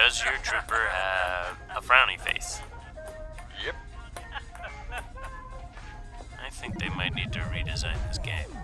Does your trooper have a frowny face? Yep. I think they might need to redesign this game.